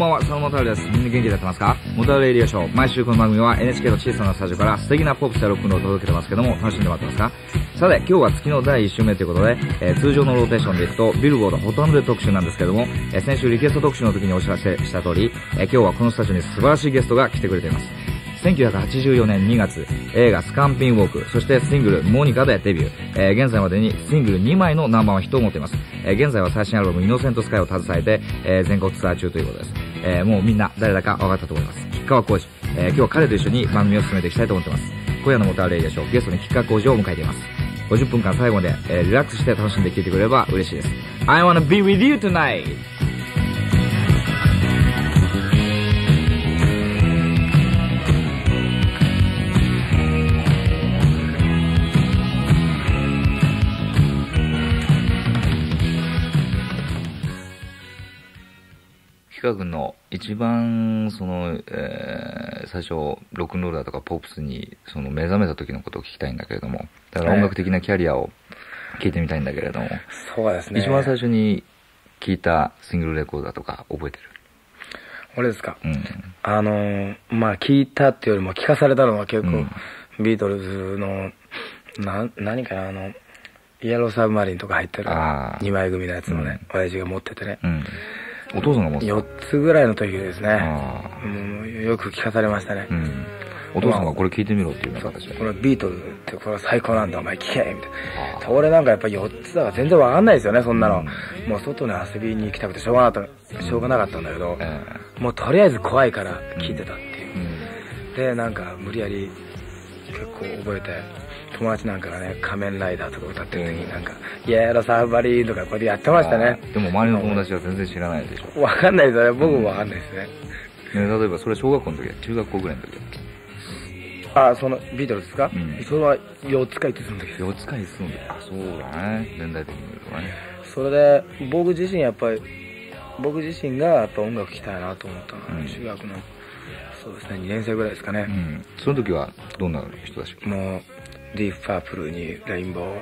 ばんは、佐野元春です。みんな元気でやってますか？元春レディオショー。毎週この番組は NHK の小さなスタジオから素敵なポップスやロックンロールを届けてますけども、楽しんでもらってますか？さて、今日は月の第1週目ということで、通常のローテーションでいくと、ビルボードホット&特集なんですけども、先週リクエスト特集の時にお知らせした通り、今日はこのスタジオに素晴らしいゲストが来てくれています。1984年2月、映画スカンピンウォーク、そしてシングルモニカでデビュー。現在までにシングル2枚のナンバーワンヒットを持っています。現在は最新アルバムイノセントスカイを携えて、全国ツアー中ということです。もうみんな誰だか分かったと思います。吉川浩司。今日は彼と一緒に番組を進めていきたいと思っています。今夜のモターレイディショー、ゲストに吉川浩司を迎えています。50分間最後まで、リラックスして楽しんで聴いてくれれば嬉しいです。I wanna be with you tonight! 吉川君の一番最初ロックンロールだとかポップスに目覚めた時のことを聞きたいんだけれども、だから音楽的なキャリアを聞いてみたいんだけれども、 そうですね。 一番最初に聞いたシングルレコードだとか覚えてる？ 俺ですか？まあ聞いたっていうよりも聞かされたのは結構、ビートルズの何かな、イエローサブマリンとか入ってる2枚組のやつもね、親父が持っててね、 お父さんが持ってた 4つぐらいの時ですね。よく聞かされましたね。 お父さんがこれ聞いてみろっていう形で、 これビートルズってこれは最高なんだお前聞けみたいな。俺なんかやっぱ4つだから全然わかんないですよね、そんなの。もう外に遊びに行きたくてしょうがなかったんだけど、もうとりあえず怖いから聞いてたっていう。でなんか無理やり結構覚えて、友達なんかがね、仮面ライダーとか歌ってる時になんか、イエローサブマリンとかこうやってやってましたね。 でも周りの友達は全然知らないでしょ？ わかんないですよね、僕もわかんないですね。 例えばそれ小学校の時は中学校ぐらいの時そのビートルズですか？それは4つか5つの時です。 4つか5つの時。そうだね、年代的に見るとね。 それで僕自身がやっぱ音楽聴きたいなと思ったのは、中学のそうですね2年生ぐらいですかね。 その時はどんな人たち？ もうディープパープルにレインボー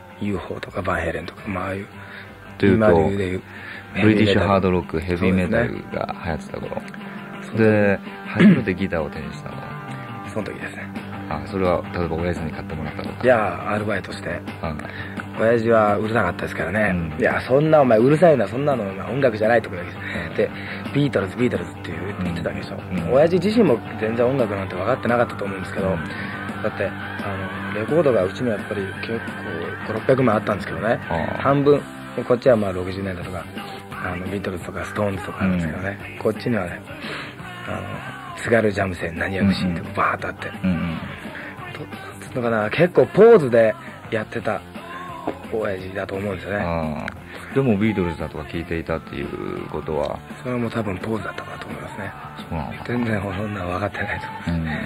UFO とかバンヘレンとか、ああいうというとブリティッシュハードロックヘビーメタルが流行ってた頃で、初めてギターを手にしたのはその時ですね。 それは例えば親父に買ってもらったとか？ いやアルバイトして、親父はうるさかったですからね。いやそんなお前うるさいな、そんなの音楽じゃないとかで、ビートルズって言ってたわけでしょ。親父自身も全然音楽なんて分かってなかったと思うんですけど、だってレコードがうちにはやっぱり結構500-600枚あったんですけどね、半分こっちはまあ60年代とかビートルズとかストーンズとかあるんですけどね、こっちにはね津軽三味線何や節とかバーッとあって、つうのかな、結構ポーズでやってた親父だと思うんですよね。 でもビートルズだとか聴いていたっていうことは、 それも多分ポーズだったかと思いますね。 そうなのか。 全然そんなの分かってないと思います。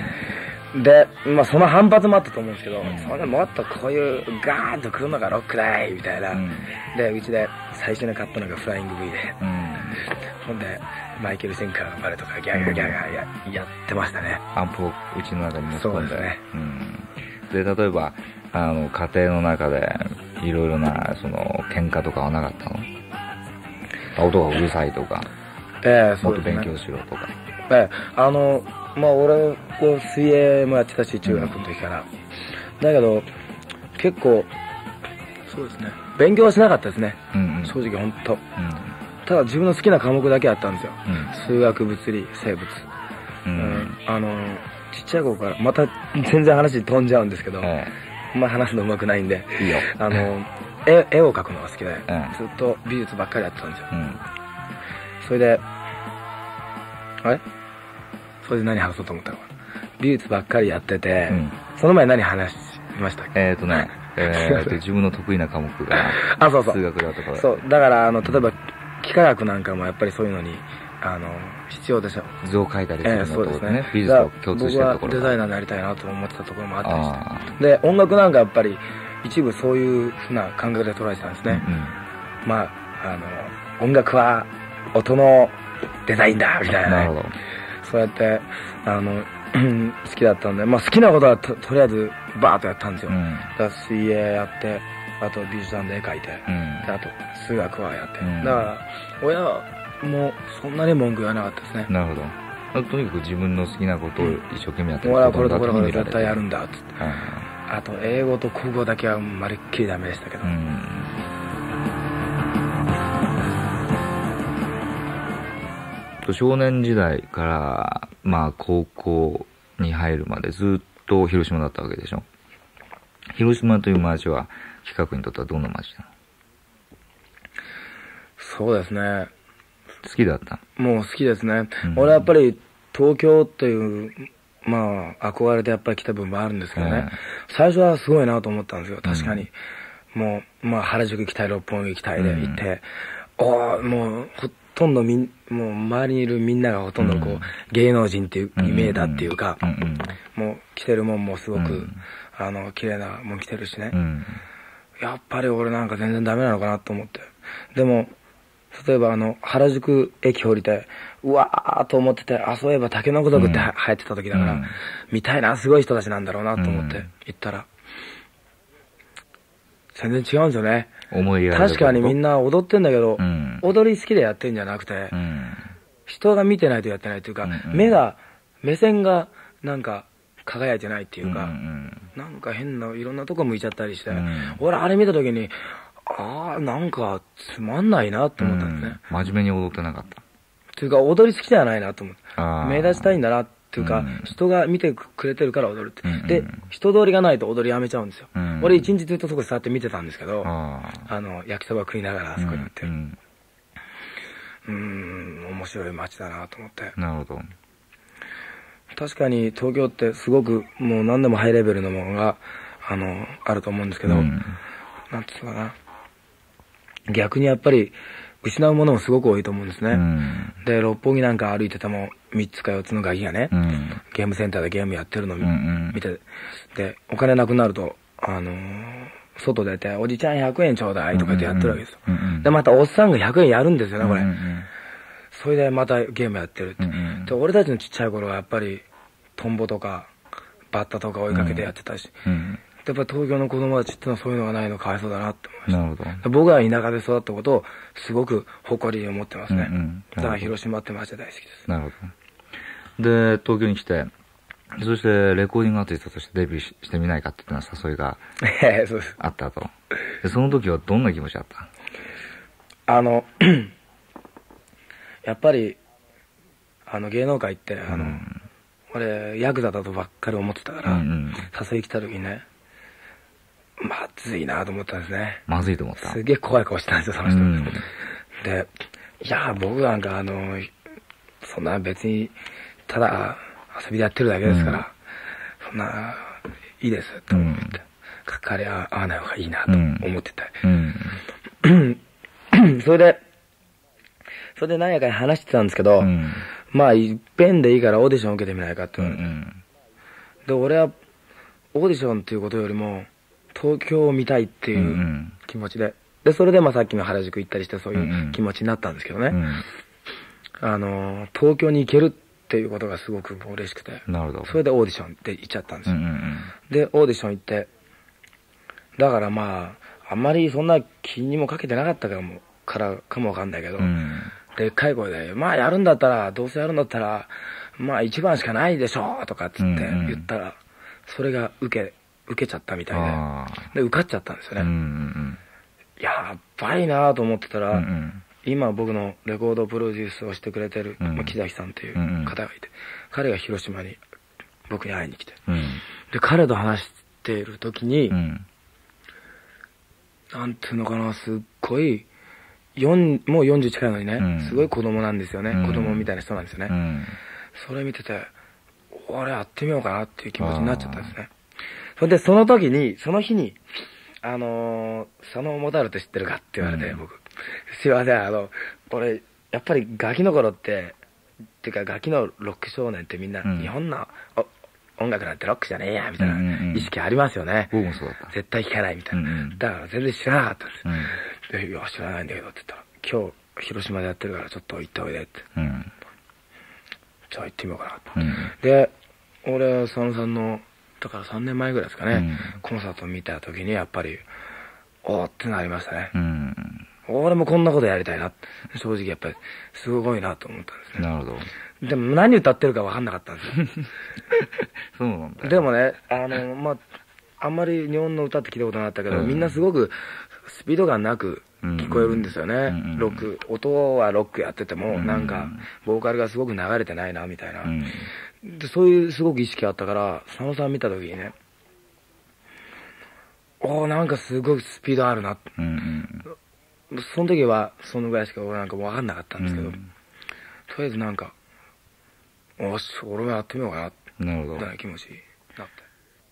でその反発もあったと思うんですけど、それもっとこういうガーッと来るのがロックだいみたいな、でうちで最初に買ったのがフライング V で、ほんでマイケル・シェンカーのバレとかギャーギャーギャーギャーやってましたね。 アンプをうちの中に持ち込んで。 そうですね。 で例えば家庭の中でいろいろな喧嘩とかはなかったの？音がうるさいとか、もっと勉強しろとか。 俺水泳もやってたし中学の時から、だけど結構そうですね、勉強はしなかったですね、正直本当。ただ自分の好きな科目だけあったんですよ、数学、物理、生物。ちっちゃい頃からまた全然話飛んじゃうんですけど、話すの上手くないんで、 いいよ。 絵を描くのが好きで、ずっと美術ばっかりやってたんですよ。それで何話そうと思ったのかな。美術ばっかりやってて、その前何話しましたっけ？ 自分の得意な科目が数学だとか。 そうだから例えば幾何学なんかもやっぱりそういうのに必要でしょ。 図を描いたりするのとそうですね。 美術と共通してるところ。 僕はデザイナーになりたいなと思ってたところもあったりして、で音楽なんかやっぱり一部そういうふうな感覚で捉えてたんですね。音楽は音のデザインだみたいな。なるほど。そうやって好きだったんで、好きなことは とりあえずバーッとやったんですよ。だから水泳やって、あと美術館で絵描いて、あと数学はやって、だから親はもそんなに文句言わなかったですね。 なるほど。とにかく自分の好きなことを一生懸命やってる俺はこれとこれこれ絶対やるんだっつって、 はい、 あと英語と国語だけはまるっきりダメでしたけど、 少年時代からまあ高校に入るまでずっと広島だったわけでしょ。広島という街は企画にとってはどんな街なの？ そうですね、 好きだった？ もう好きですね、俺はやっぱり東京というまあ憧れてやっぱり来た部分もあるんですけどね、最初はすごいなと思ったんですよ。確かに、もうまあ原宿行きたい、六本木行きたいで行って、もうほとんどもう周りにいるみんながほとんどこう、芸能人っていうイメージだっていうか、もう着てるもんもすごく、綺麗なもん着てるしね、やっぱり俺なんか全然ダメなのかなと思って。でも例えば原宿駅降りてうわーと思ってて、そういえば竹の子族って流行ってた時だから、見たいな、すごい人たちなんだろうなと思って行ったら、全然違うんですよね。確かにみんな踊ってんだけど、踊り好きでやってんじゃなくて、人が見てないとやってないというか、目線がなんか輝いてないっていうか、なんか変ないろんなとこ向いちゃったりして、俺あれ見た時になんかつまんないなと思ったんですね。 真面目に踊ってなかった。 というか踊り好きじゃないなと思って。目立ちたいんだなっていうか、人が見てくれてるから踊るって。で、人通りがないと踊りやめちゃうんですよ。俺一日ずっとそこ座って見てたんですけど、焼きそば食いながらあそこに行って。面白い街だなと思って。 なるほど。 確かに東京ってすごくもう何でもハイレベルなものがあると思うんですけど、なんつうのかな、逆にやっぱり失うものもすごく多いと思うんですね。で六本木なんか歩いてても3つか4つのガキがね、ゲームセンターでゲームやってるのを見て、でお金なくなると外出ておじちゃん100円ちょうだいとか言ってやってるわけですよ。でまたおっさんが100円やるんですよねこれ。それでまたゲームやってるって。で俺たちのちっちゃい頃はやっぱりトンボとかバッタとか追いかけてやってたし、やっぱ東京の子供たちってのはそういうのがないのかわいそうだなって思いました。 なるほど。 僕は田舎で育ったことをすごく誇りに思ってますね。だから広島って街大好きです。 なるほど。で東京に来て、そしてレコーディングアーティストとしてデビューしてみないかっていうのは誘いがあったと。でその時はどんな気持ちだった？ やっぱり芸能界って俺ヤクザだとばっかり思ってたから、誘い来た時にね、まずいなと思ったんですね。 まずいと思った？ すげえ怖い顔してたんですよその人。でいや僕なんかそんな別にただ遊びでやってるだけですから、そんないいですと思って、関わり合わない方がいいなと思ってて、それで何やかに話してたんですけど、まあいっぺんでいいからオーディション受けてみないかって言われて、で俺はオーディションっていうことよりも東京を見たいっていう気持ちで、それでまあさっきの原宿行ったりしてそういう気持ちになったんですけどね、東京に行けるっていうことがすごく嬉しくて、それでオーディションって行っちゃったんですよ。でオーディション行って、だからまああんまりそんな気にもかけてなかったからかもわかんないけど、でっかい声で、まあやるんだったら、どうせやるんだったら、まあ一番しかないでしょとかっつって言ったら、それが受けちゃったみたいで、受かっちゃったんですよね。やっばいなと思ってたら、今僕のレコードプロデュースをしてくれてる木崎さんっていう方がいて、彼が広島に僕に会いに来て、で彼と話している時に、なんていうのかな、すっごいもう40近いのにね、すごい子供なんですよね。子供みたいな人なんですよね。それ見てて、俺やってみようかなっていう気持ちになっちゃったんですね。それでその時に、その日に、佐野元春って知ってるかって言われて、僕。すいません、俺、やっぱりガキの頃って、っていうかガキのロック少年ってみんな、日本の音楽なんてロックじゃねえや、みたいな意識ありますよね。 僕もそうだった。 絶対聴かないみたいな。だから全然知らなかったんです。で、いや、知らないんだけどって言ったら、今日、広島でやってるからちょっと行っておいでって。じゃあ行ってみようかなと。で、俺、佐野さんの、だから3年前ぐらいですかね、コンサートを見た時にやっぱり、おーってなりましたね。 俺もこんなことやりたいな。正直やっぱり、すごいなと思ったんですね。 なるほど。 でも何歌ってるか分かんなかったんですよ。 そうなんだよ。 でもね、あんまり日本の歌って聞いたことなかったけど、みんなすごくスピード感なく聞こえるんですよね。ロック。音はロックやってても、なんか、ボーカルがすごく流れてないな、みたいな。でそういうすごく意識あったから、佐野さん見た時にね、なんかすごいスピードあるな。その時は、そのぐらいしか俺なんか分かんなかったんですけど、とりあえずなんか、よし、俺もやってみようかな。 なるほど。 みたいな気持ちになって。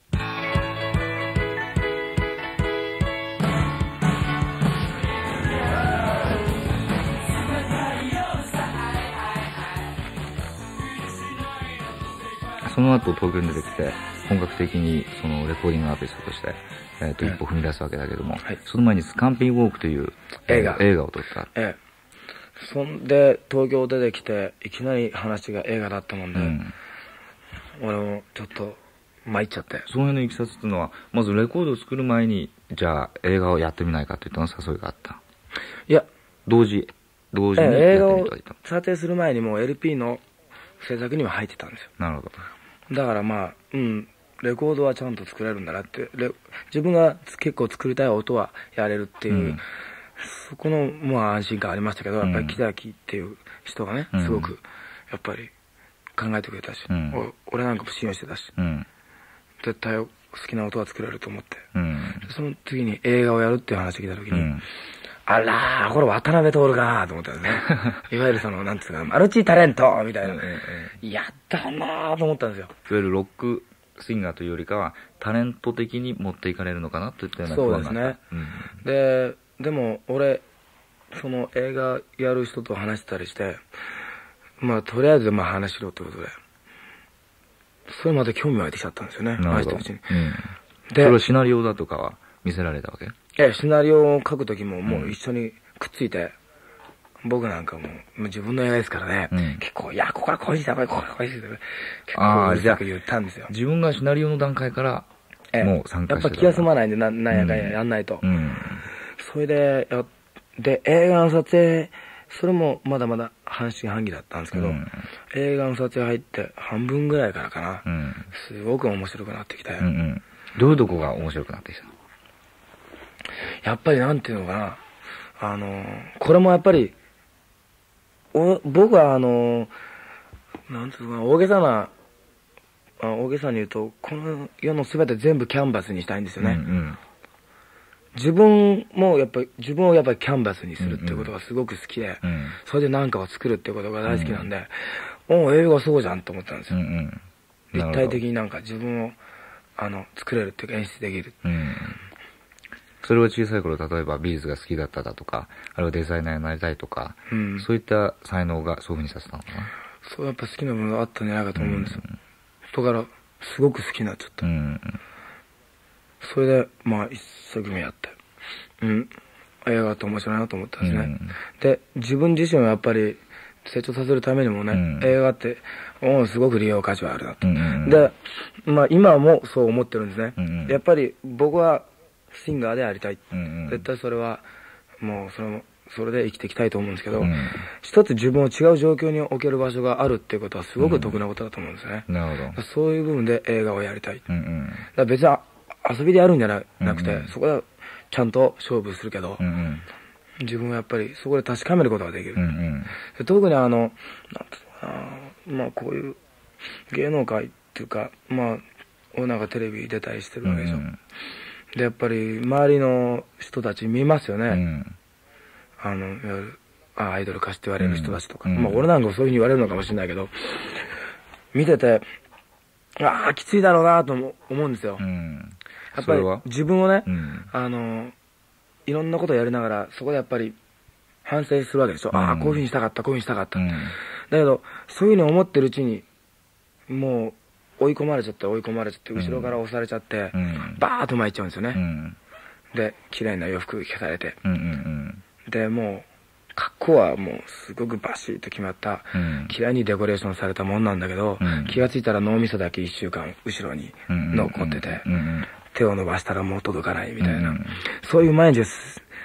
その後東京に出てきて、本格的にそのレコーディングアーティストとして、一歩踏み出すわけだけども、その前にスカンピングウォークという映画を撮った。 そんで、東京出てきて、いきなり話が映画だったもんで、俺もちょっと参っちゃって。 その辺のいきさつっていうのは、まずレコードを作る前に、じゃあ映画をやってみないかといったの誘いがあった。 いや、 同時にやってみた映画を撮影する前にもう LP の制作には入ってたんですよ。 なるほど。 だからレコードはちゃんと作れるんだなって、自分が結構作りたい音はやれるっていう、そこの安心感ありましたけど、やっぱり木崎っていう人がね、すごくやっぱり考えてくれたし、俺なんかも信用してたし、絶対好きな音は作れると思って、その次に映画をやるっていう話が来た時に、あらー、これ渡辺徹かなと思ったんですね。いわゆるなんつうか、マルチタレントみたいな。やったなーと思ったんですよ。 いわゆるロックシンガーというよりかは、タレント的に持っていかれるのかなといったようなそうですね。でも俺、その映画やる人と話したりして、とりあえず話しろってことで、それまた興味湧いてきちゃったんですよね、話してるうちに。 で、それはシナリオだとかは見せられたわけ？ シナリオを書くときももう一緒にくっついて、僕なんかもう自分の映画ですからね、結構、いや、ここからこうしたここからこうした結構うるさく言ったんですよ。 自分がシナリオの段階からもう参加してた。 やっぱ気が済まないんで、なんやかんややんないと。それで、映画の撮影、それもまだまだ半信半疑だったんですけど、映画の撮影入って半分ぐらいからかな、すごく面白くなってきて。 どういうとこが面白くなってきたの？ やっぱりなんていうのかな、これもやっぱり、僕はなんていうのかな、大げさに言うと、この世の全て全部キャンバスにしたいんですよね。自分をやっぱりキャンバスにするっていうことがすごく好きで、それで何かを作るっていうことが大好きなんで、映画そうじゃんと思ったんですよ。立体的になんか自分を作れるっていうか演出できる。 それは小さい頃、例えば美術が好きだっただとか、あるいはデザイナーになりたいとか、そういった才能がそういうふうにさせたのかな？ そう、やっぱ好きなものがあったんじゃないかと思うんですよ。だから、すごく好きになっちゃった。それで、一生懸命やって。映画って面白いなと思ったんですね。で、自分自身はやっぱり成長させるためにもね、映画って、すごく利用価値はあるなと。で、今もそう思ってるんですね。やっぱり僕はシンガーでありたい。絶対それは、もうそれで生きていきたいと思うんですけど、一つ自分を違う状況に置ける場所があるっていうことはすごく得なことだと思うんですね。 なるほど。 そういう部分で映画をやりたい。だから別に遊びでやるんじゃなくて、そこでちゃんと勝負するけど、自分はやっぱりそこで確かめることができる。特になんていうのかな、こういう芸能界っていうか、俺なんかテレビ出たりしてるわけでしょ。で、やっぱり周りの人たち見ますよね。いわゆる、アイドル化して言われる人たちとか。俺なんかもそういうふうに言われるのかもしれないけど、見てて、きついだろうなと思うんですよ。やっぱり自分をね、いろんなことをやりながら、そこでやっぱり反省するわけでしょ。こういうふうにしたかった、こういうふうにしたかった。だけど、そういうふうに思ってるうちに、もう追い込まれちゃって、後ろから押されちゃって、バーッと巻いちゃうんですよね。で、綺麗な洋服着されて。で、もう、格好はもうすごくバシッと決まった、綺麗にデコレーションされたもんなんだけど、気がついたら脳みそだけ1週間後ろに残ってて、手を伸ばしたらもう届かないみたいな、そういう毎日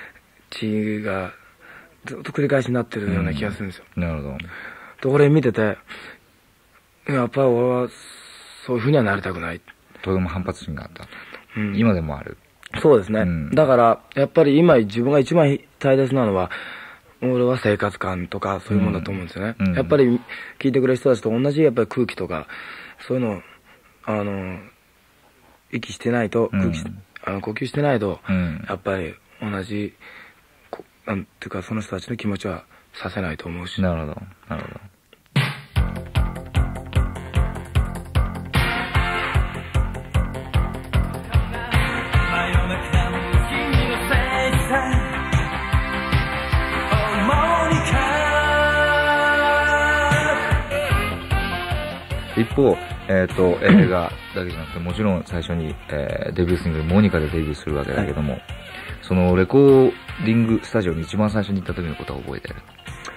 ちがずっと繰り返しになってるような気がするんですよ。 なるほど。 で、俺見てて、やっぱり俺はそういう風にはなりたくない。 とても反発心があった。今でもある。 そうですね。だから、やっぱり今自分が一番大切なのは、俺は生活感とかそういうものだと思うんですよね。やっぱり聞いてくれる人たちと同じやっぱり空気とか、そういうの、息してないと、呼吸してないと、やっぱり同じ、なんていうかその人たちの気持ちはさせないと思うし。 なるほど。なるほど。一方、映画だけじゃなくて、もちろん最初に、デビューシングル、モニカでデビューするわけだけども、そのレコーディングスタジオに一番最初に行った時のことは覚えてる？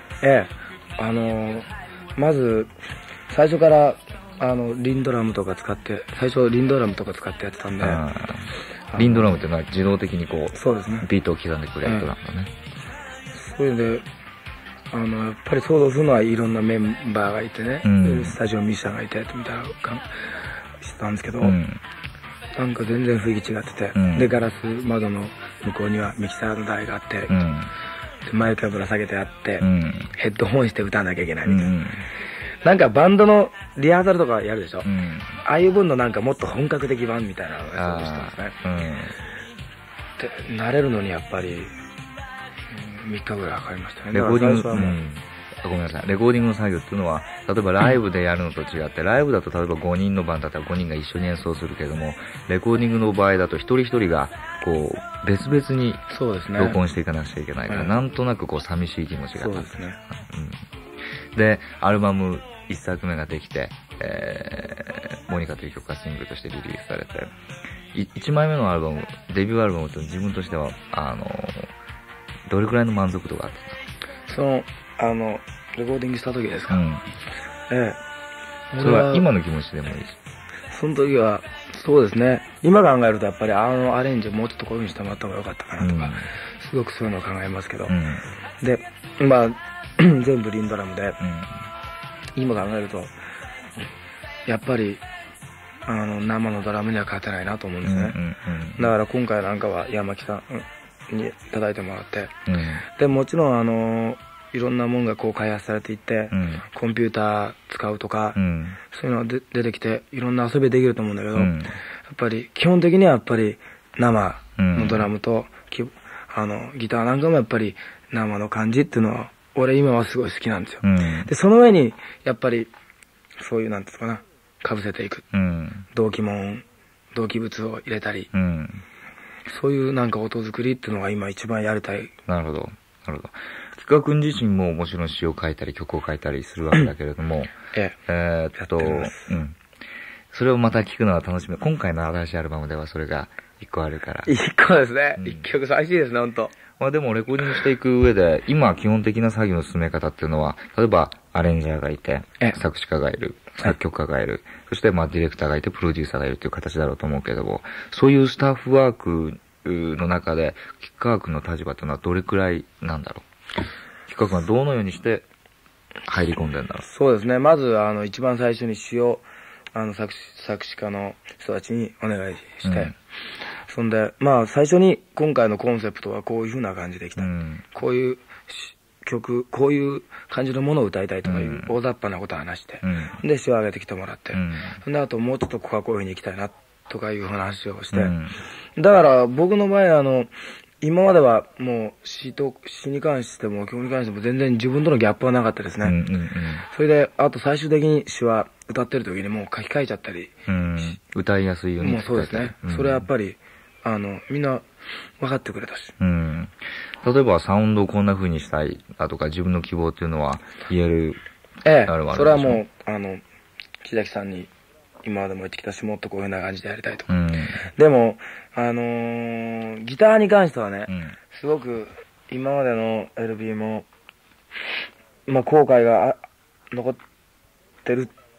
まず、最初から、リンドラムとか使って、最初リンドラムとか使ってやってたんで。 リンドラムっていうのは自動的にこう、 そうですね。 ビートを刻んでくれる人なんだね。 それで、やっぱり想像するのはいろんなメンバーがいてね、スタジオミュージシャンがいて、みたいなしてたんですけど、なんか全然雰囲気違ってて、で、ガラス窓の向こうにはミキサーの台があって、でマイクがぶら下げてあって、ヘッドホンして歌わなきゃいけないみたいな。なんかバンドのリハーサルとかやるでしょ、ああいう分のなんかもっと本格的版みたいなのが想像してますね。で、慣れるのにやっぱり、3日ぐらいかかりましたね。 レコーディング、ごめんなさい。レコーディングの作業っていうのは、例えばライブでやるのと違って、ライブだと例えば5人のバンドだったら5人が一緒に演奏するけれども、レコーディングの場合だと一人一人が、こう、別々に録音していかなくちゃいけないから、なんとなくこう、寂しい気持ちがあった。そうですね。で、アルバム1作目ができて、モニカという曲がシングルとしてリリースされて、1枚目のアルバム、デビューアルバムって自分としては、どれくらいの満足度があったの？ レコーディングした時ですか？ それは今の気持ちでもいいし。 その時は、そうですね。今考えるとやっぱりアレンジをもうちょっとこういう風にしてもらった方が良かったかなとか、すごくそういうのを考えますけど。で、まあ、全部リンドラムで、今考えると、やっぱり、生のドラムには勝てないなと思うんですね。だから今回なんかは山木さんに叩いてもらって、で、もちろんいろんなもんがこう開発されていって、コンピューター使うとか、そういうのが出てきて、いろんな遊びできると思うんだけど、やっぱり基本的にはやっぱり生のドラムと、ギターなんかもやっぱり生の感じっていうのは、俺今はすごい好きなんですよ。で、その上に、やっぱり、そういう、なんていうかな、被せていく。同期物を入れたり、そういうなんか音作りっていうのが今一番やりたい。 なるほど。なるほど。菊川君自身ももちろん詩を書いたり曲を書いたりするわけだけれども、それをまた聞くのは楽しみ。今回の新しいアルバムではそれが一個あるから。 一個ですね。一曲寂しいですね、ほんと。 まあでもレコーディングしていく上で、今基本的な作業の進め方っていうのは、例えばアレンジャーがいて、作詞家がいる、作曲家がいる、そしてまあディレクターがいて、プロデューサーがいるっていう形だろうと思うけれども、そういうスタッフワークの中で、菊川君の立場っていうのはどれくらいなんだろう？菊川君はどのようにして入り込んでんだろう？ そうですね。まず一番最初に詩を作詞家の人たちにお願いして、そんで、まあ最初に今回のコンセプトはこういう風な感じできた。こういう曲、こういう感じのものを歌いたいとかいう大雑把なことを話して、で詩を上げてきてもらって、そんであともうちょっとここはこういう風に行きたいなとかいう話をして、だから僕の場合今まではもう詩に関しても曲に関しても全然自分とのギャップはなかったですね。それで、あと最終的に詩は歌ってる時にもう書き換えちゃったり。 歌いやすいように。 もうそうですね。それはやっぱり、みんな分かってくれたし。 例えばサウンドをこんな風にしたいだとか自分の希望っていうのは言える。 それはもう、木崎さんに今までも言ってきたし、もっとこういうような感じでやりたいと。でも、ギターに関してはね、すごく今までの LP も、まあ後悔が残ってるっ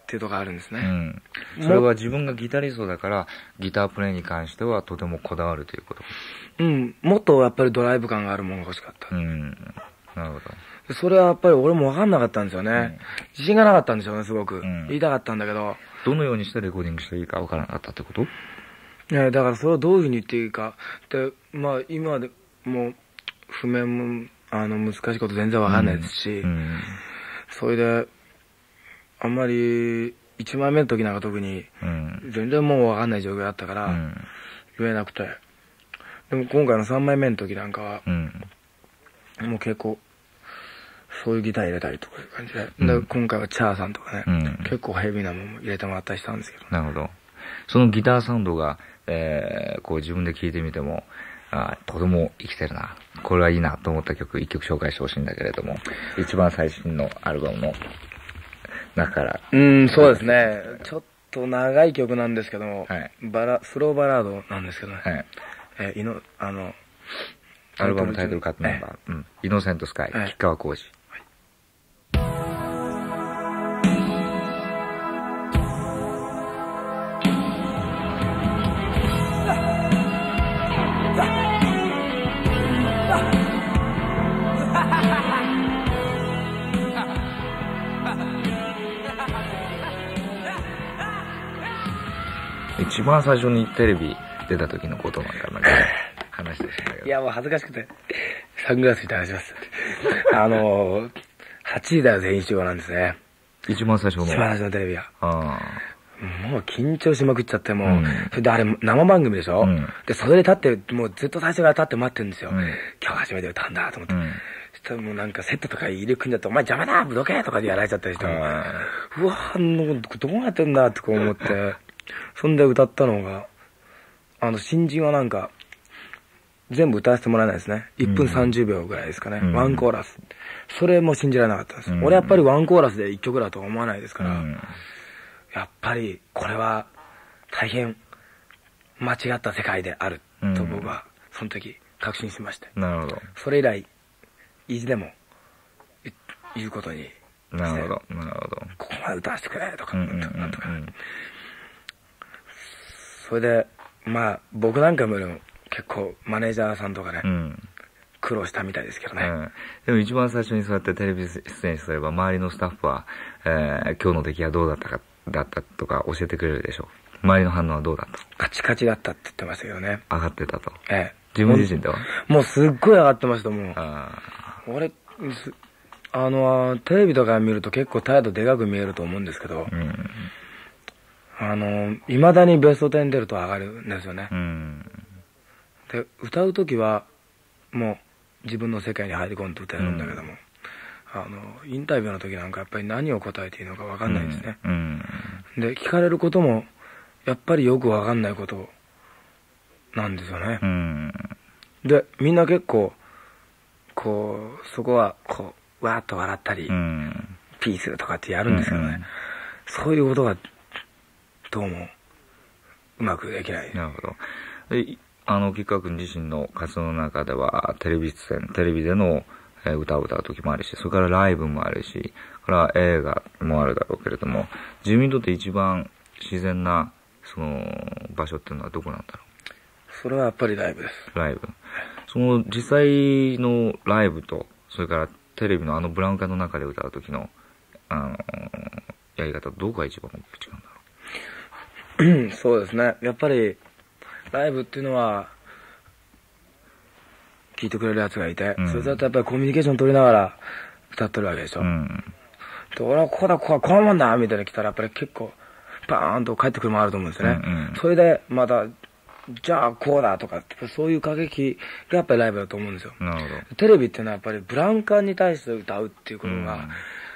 っていうところがあるんですね。 うん。それは自分がギタリストだから、ギタープレイに関してはとてもこだわるということ。 うん。もっとやっぱりドライブ感があるものが欲しかった。 うん。なるほど。 それはやっぱり俺も分かんなかったんですよね。うん、自信がなかったんでしょうね、すごく。 うん、 言いたかったんだけど。 どのようにしてレコーディングしていいか分からなかったってこと？ いや、だからそれをどういうふうに言っていいか。で、まあ今でもう、譜面も、難しいこと全然分かんないですし、それで、あんまり、1枚目の時なんか特に、全然もう分かんない状況だったから、言えなくて。でも今回の3枚目の時なんかは、もう結構、そういうギター入れたりとかいう感じで。で今回はチャーさんとかね、結構ヘビーなものも入れてもらったりしたんですけど。 なるほど。そのギターサウンドが、こう自分で聴いてみても、とても生きてるな。これはいいなと思った曲、一曲紹介してほしいんだけれども、一番最新のアルバムの中から。 そうですね。ちょっと長い曲なんですけども、 はい、 スローバラードなんですけどね。 はい、アルバムタイトルカットナンバー、イノセントスカイ、吉川晃司。一番最初にテレビ出た時のことなんか話してしたけど。 いや、もう恥ずかしくて、サングラスして話します。8時だよ全員集合なんですね。 一番最初の。 一番最初のテレビは。もう緊張しまくっちゃって、もう、それであれ生番組でしょ、で、それで立って、もうずっと最初から立って待ってるんですよ。今日初めて歌うんだと思って。そしたらもうなんかセットとか入れ組んじゃって、お前邪魔だどけとかでやられちゃったりして、うわどうなってんだってこう思って、そんで歌ったのが、新人はなんか、全部歌わせてもらえないですね。1分30秒ぐらいですかね。ワンコーラス。それも信じられなかったんです。俺やっぱりワンコーラスで1曲だとは思わないですから、やっぱりこれは大変間違った世界であると僕はその時確信しまして。 なるほど。 それ以来、意地でも言うことにして。 なるほど、なるほど。 ここまで歌わせてくれとか、なんとか。それで、まあ僕なんかも結構マネージャーさんとかね、苦労したみたいですけどね、 でも一番最初にそうやってテレビ出演すれば周りのスタッフは、今日の出来はどうだったとか教えてくれるでしょう。周りの反応はどうだった？ カチカチだったって言ってましたけどね。 上がってたと。自分自身ではもうすっごい上がってました。もう俺テレビとか見ると結構態度でかく見えると思うんですけど、未だにベスト10出ると上がるんですよね。で、歌うときは、もう自分の世界に入り込んで歌えるんだけども、インタビューの時なんかやっぱり何を答えていいのか分かんないですね。で、聞かれることも、やっぱりよく分かんないことなんですよね。で、みんな結構、こう、そこは、こう、わーっと笑ったり、ピースとかってやるんですけどね。そういうことが、どうも、うまくできない。 なるほど。吉川君自身の活動の中では、テレビでの歌を歌う時もあるし、それからライブもあるし、から映画もあるだろうけれども、自分にとって一番自然な、その、場所っていうのはどこなんだろう？ それはやっぱりライブです。 ライブ。その実際のライブと、それからテレビのブラウン管の中で歌う時の、やり方、どこが一番違うんだろう？ そうですね。やっぱり、ライブっていうのは、聴いてくれるやつがいて、それだとやっぱりコミュニケーション取りながら歌ってるわけでしょ。で、俺はこうこうもんだみたいな来たら、やっぱり結構、バーンと帰ってくるもあると思うんですよね。それで、また、じゃあこうだとか、そういう過激がやっぱりライブだと思うんですよ。 なるほど。 テレビっていうのはやっぱりブラウン管に対して歌うっていうことが、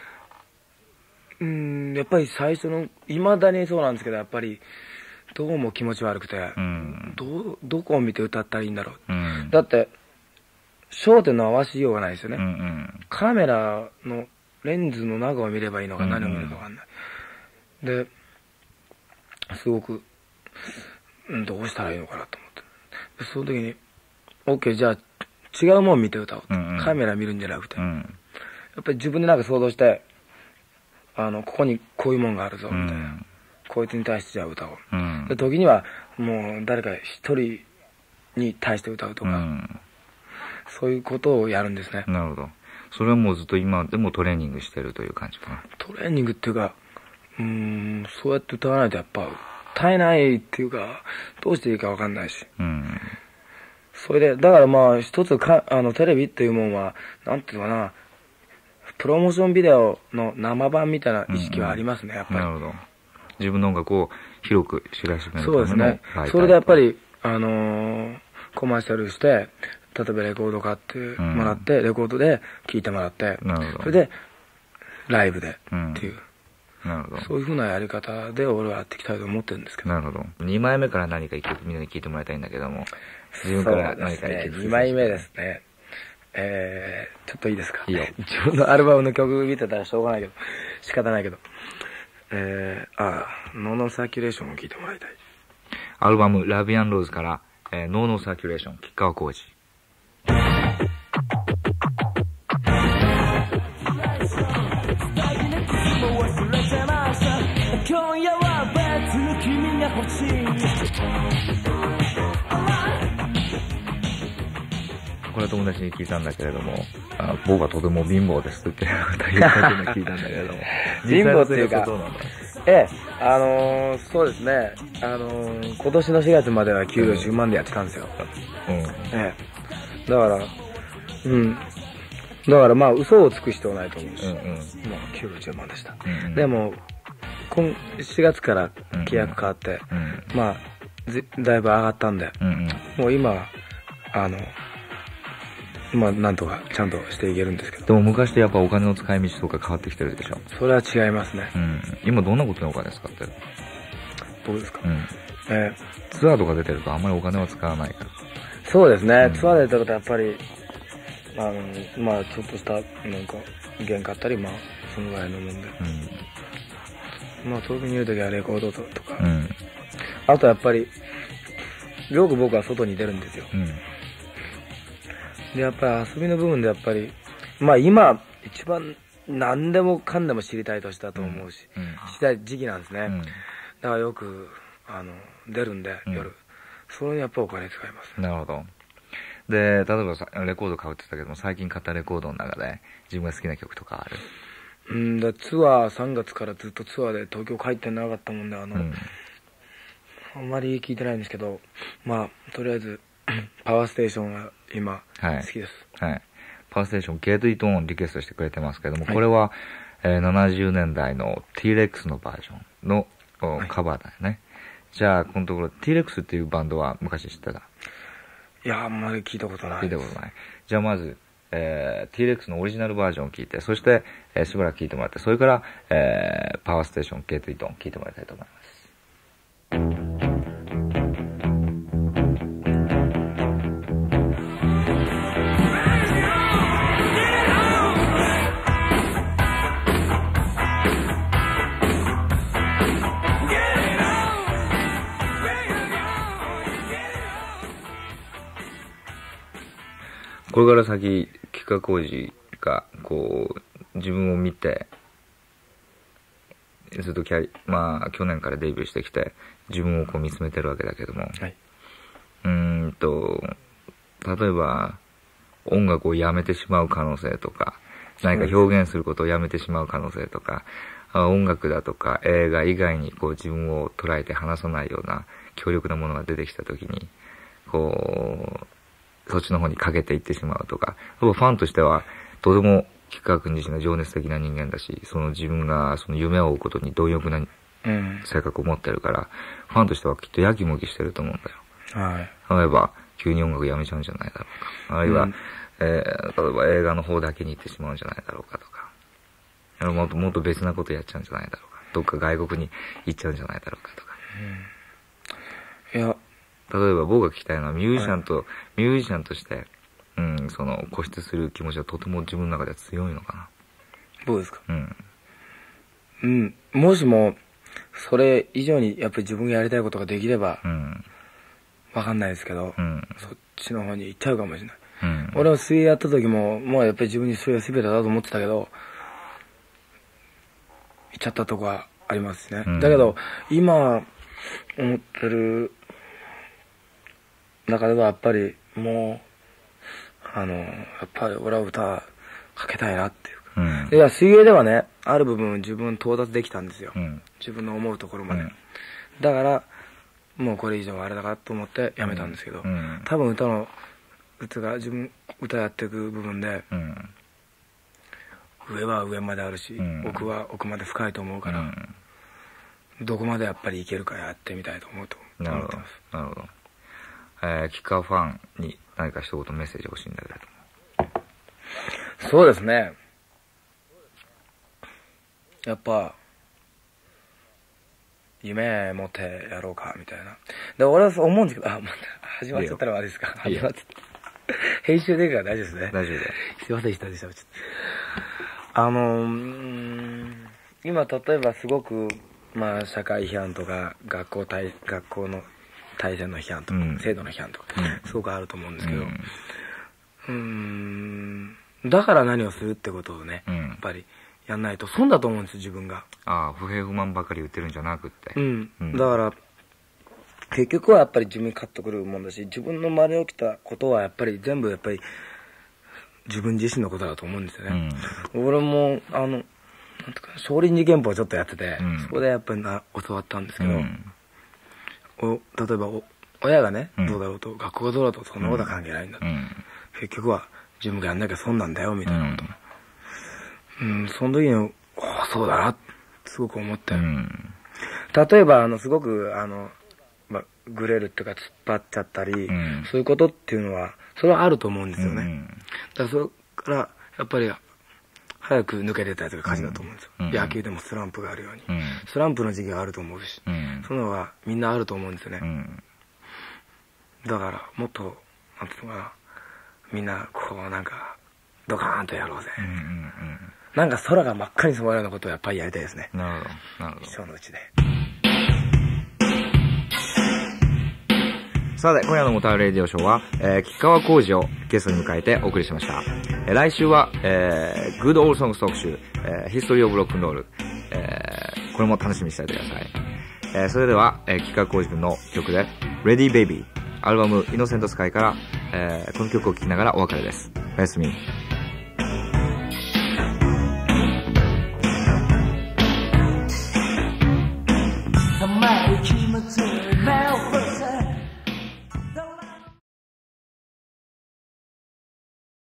やっぱり最初の、未だにそうなんですけど、やっぱり、どうも気持ち悪くて、どこを見て歌ったらいいんだろう。だって、焦点の合わしようがないですよね。カメラのレンズの中を見ればいいのか何を見るかわかんない。で、すごく、どうしたらいいのかなと思って。でその時に、OK、じゃあ違うもん見て歌おうと。カメラ見るんじゃなくて。やっぱり自分でなんか想像して、 ここにこういうもんがあるぞみたいな、こいつに対してじゃあ歌おう、で時にはもう誰か一人に対して歌うとか、そういうことをやるんですね。 なるほど。それはもうずっと今でもトレーニングしてるという感じかな。 トレーニングっていうか、そうやって歌わないとやっぱ歌えないっていうか、どうしていいか分かんないし、それでだからまあ一つテレビっていうもんはなんていうのかな、プロモーションビデオの生版みたいな意識はありますね、やっぱり。 なるほど。自分の音楽を広く知らしめるための。 そうですね。それでやっぱりコマーシャルして、例えばレコード買ってもらって、レコードで聴いてもらって、それでライブでっていう、 なるほど。 そういう風なやり方で俺はやっていきたいと思ってるんですけど。 なるほど。2枚目から何か一曲みんなに聴いてもらいたいんだけども、自分から何か一曲。 2枚目ですね。ちょっといいですか？ いいよ。 自分のアルバムの曲見てたらしょうがないけど、仕方ないけど。ノーノーサーキュレーションを聴いてもらいたい。 アルバム、ラビアンローズから、ノーノーサーキュレーション、吉川晃司。今夜は別の君が欲しい。これ友達に聞いたんだけれども、僕はとても貧乏ですって言っていうことを聞いたんだけれども。 貧乏っていうか、そうですね。今年の4月までは給料10万でやってたんですよ。だから、だからまあ嘘をつく必要ないと思うし、まあ給料10万でした。でも、4月から契約変わって、まあ、だいぶ上がったんで、もう今、まあ、なんとかちゃんとしていけるんですけど。 でも昔とやっぱお金の使い道とか変わってきてるでしょ？ それは違いますね。 今どんなことにお金使ってる？ 僕ですか？ ツアーとか出てるとあんまりお金は使わないから。 そうですね。ツアーで出てるとやっぱり、まあちょっとした、なんか、弦買ったり、まあ、そのぐらいのもんで。まあ、遠くにいるときはレコードとか。あとやっぱり、よく僕は外に出るんですよ。で、やっぱり遊びの部分でやっぱり、まあ今、一番何でもかんでも知りたい年だと思うし、知りたい時期なんですね。だからよく、出るんで、夜。それにやっぱお金使います。 なるほど。で、例えばレコード買うって言ったけども、最近買ったレコードの中で自分が好きな曲とかある？ ツアー3月からずっとツアーで東京帰ってなかったもんで、あんまり聞いてないんですけど、まあ、とりあえず、パワーステーションは今、好きです。 パワーステーション、ゲートイトーンをリクエストしてくれてますけども、これは、70年代の T-Rex のバージョンのカバーだよね。じゃあ、このところ T-Rex っていうバンドは昔知ってた？ いや、あんまり聞いたことない。 聞いたことない。じゃあまず、T-Rex のオリジナルバージョンを聞いて、そして、しばらく聞いてもらって、それから、パワーステーション、ゲートイトーン聞いてもらいたいと思います。これから先、吉川晃司が、こう、自分を見て、ずっとまあ、去年からデビューしてきて、自分をこう見つめてるわけだけども、例えば、音楽をやめてしまう可能性とか、何か表現することをやめてしまう可能性とか、音楽だとか映画以外にこう自分を捉えて話さないような強力なものが出てきたときに、こう、そっちの方にかけていってしまうとか、ファンとしてはとても吉川君自身が情熱的な人間だし、その自分がその夢を追うことに貪欲な性格を持ってるから、ファンとしてはきっとやきもきしてると思うんだよ。例えば急に音楽やめちゃうんじゃないだろうか、あるいは、例えば映画の方だけに行ってしまうんじゃないだろうかとか、もっと別なことやっちゃうんじゃないだろうか、どっか外国に行っちゃうんじゃないだろうかとか。 いや、 例えば僕が聞きたいのはミュージシャンとして、その固執する気持ちはとても自分の中では強いのかな。 どうですか？もしもそれ以上にやっぱり自分がやりたいことができれば、わかんないですけど、そっちの方に行っちゃうかもしれない。俺は水泳やった時も、もうやっぱり自分にそれが全てだと思ってたけど、 ちゃったとこはありますね。だけど、今、思ってる中ではやっぱり、もう、やっぱり俺は歌かけたいなっていうか。いや、水泳ではね、ある部分自分到達できたんですよ。自分の思うところまで。だから、もうこれ以上はあれだからと思ってやめたんですけど、多分自分歌やっていく部分で、上は上まであるし、奥は奥まで深いと思うから、どこまでやっぱりいけるかやってみたいと思ってます。なるほど。 なるほど。キッカーファンに何か一言メッセージ欲しいんだけど。そうですね。やっぱ、夢持ってやろうか、みたいな。で、俺はそう思うんですけど、また始まっちゃったら悪いですか。始まっちゃった。編集でいいから大丈夫ですね。 大丈夫だよ。 すいません、下で喋っちゃった。今、例えばすごく、まあ、社会批判とか、学校の体制の批判とか、制度の批判とか、すごくあると思うんですけど、だから何をするってことをね、やっぱり、やんないと損だと思うんですよ、自分が。 不平不満ばかり言ってるんじゃなくって。 だから、結局はやっぱり自分にカッとくるもんだし、自分の周りに起きたことはやっぱり全部やっぱり、自分自身のことだと思うんですよね。俺も、なんていうか、少林寺拳法をちょっとやってて、そこでやっぱり教わったんですけど、例えば親がね、どうだろうと、学校がどうだろうと、そんなことは関係ないんだ。結局は自分がやんなきゃ損なんだよ、みたいなこと。その時に、そうだな、ってすごく思って。例えば、すごく、グレるっていうか、突っ張っちゃったり、そういうことっていうのは、それはあると思うんですよね。だから、それから、やっぱり、早く抜けてたやつが勝ちだと思うんですよ。野球でもスランプがあるように。スランプの時期があると思うし、そういうのはみんなあると思うんですよね。だから、もっと、なんていうのかな、みんな、なんか、ドカーンとやろうぜ。なんか空が真っ赤に染まるようなことをやっぱりやりたいですね。 なるほど。なるほど。 一生のうちで。 さて、今夜のモタレディオショーは、吉川晃司をゲストに迎えてお送りしました。来週は、Good Old Songs 特集、History of Rock and Roll、これも楽しみにしておいてください。それでは、吉川晃司君の曲で、Ready Baby、アルバム、イノセントスカイから、この曲を聴きながらお別れです。おやすみ。